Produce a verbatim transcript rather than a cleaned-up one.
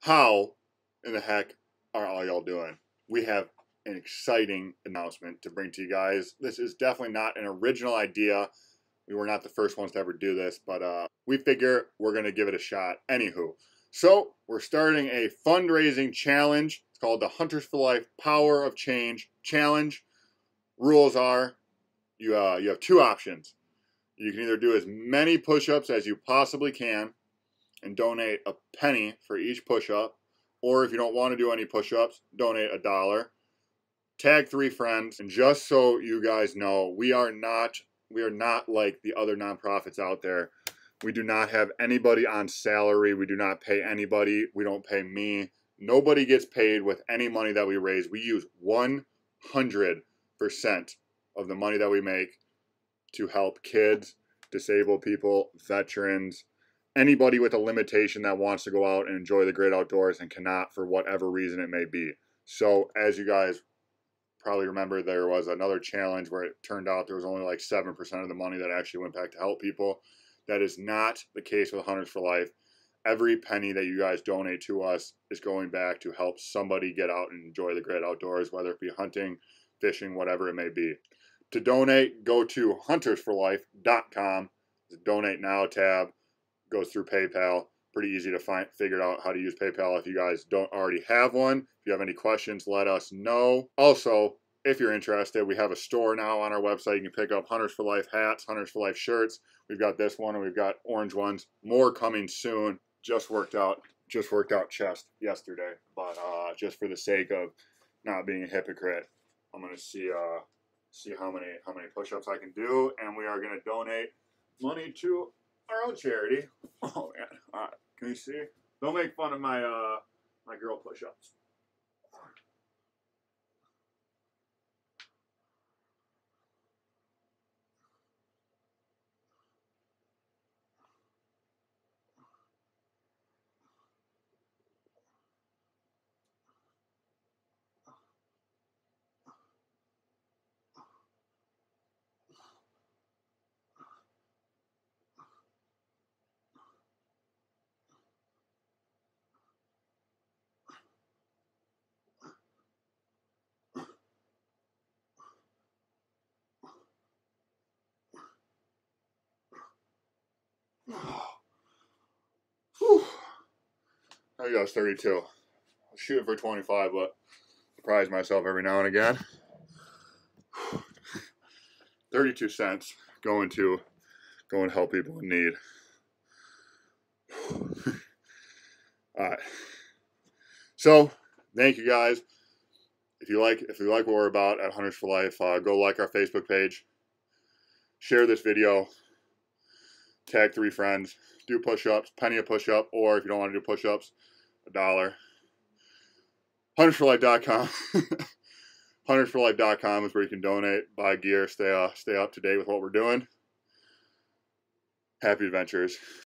How in the heck are all y'all doing? We have an exciting announcement to bring to you guys. This is definitely not an original idea. We were not the first ones to ever do this, but uh, we figure we're going to give it a shot. Anywho, so we're starting a fundraising challenge. It's called the Hunters for Life Power of Change Challenge. Rules are you, uh, you have two options. You can either do as many push-ups as you possibly can and donate a penny for each push-up, or if you don't want to do any push-ups, donate a dollar. Tag three friends, and just so you guys know, we are not we are not like the other nonprofits out there. We do not have anybody on salary. We do not pay anybody. We don't pay me. Nobody gets paid with any money that we raise. We use one hundred percent of the money that we make to help kids, disabled people, veterans, anybody with a limitation that wants to go out and enjoy the great outdoors and cannot for whatever reason it may be. So as you guys probably remember, there was another challenge where it turned out there was only like seven percent of the money that actually went back to help people. That is not the case with Hunters for Life. Every penny that you guys donate to us is going back to help somebody get out and enjoy the great outdoors, whether it be hunting, fishing, whatever it may be. To donate, go to hunters for life dot com. The Donate Now tab goes through PayPal. Pretty easy to find, figure out how to use PayPal if you guys don't already have one. If you have any questions, let us know. Also, if you're interested, we have a store now on our website. You can pick up Hunters for Life hats, Hunters for Life shirts. We've got this one and we've got orange ones. More coming soon. Just worked out, just worked out chest yesterday. But uh, just for the sake of not being a hypocrite, I'm gonna see uh, see how many how many push-ups I can do, and we are gonna donate money to our own charity. Oh man! All right, can you see? Don't make fun of my uh my girl push-ups. Whew. I got thirty-two. I'll shoot it for twenty-five, but surprise myself every now and again. thirty-two cents going to going to help people in need. All right. So, thank you guys. If you like if you like what we're about at Hunters for Life, uh, go like our Facebook page. Share this video. Tag three friends. Do push-ups, penny a push-up, or if you don't want to do push-ups, a dollar. hunters for life dot com. hunters for life dot com is where you can donate, buy gear, stay uh, stay up to date with what we're doing. Happy adventures.